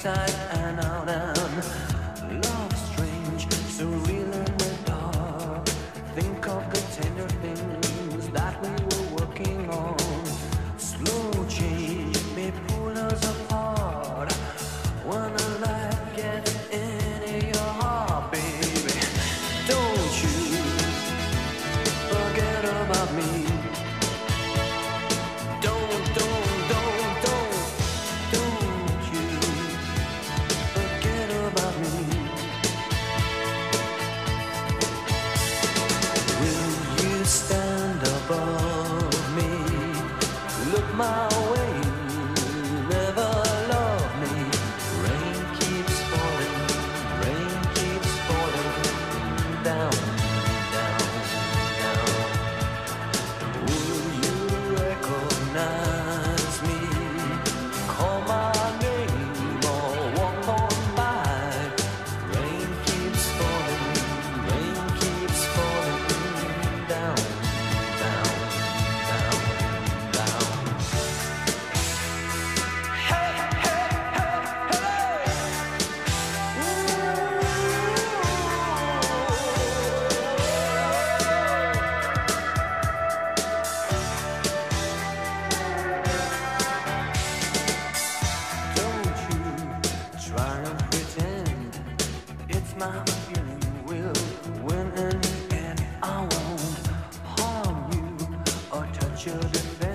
inside and out, and love strange, so real in the dark. Think of the tender things that we were working on. Slow change may pull us apart when a light gets into your heart, baby. Don't you forget about me. Stand above me, look my way, never love me. Rain keeps falling down, down, down. Will you recognize me? Call my name or walk on by. Rain keeps falling down. My feeling will win in the end. I won't harm you or touch your defense.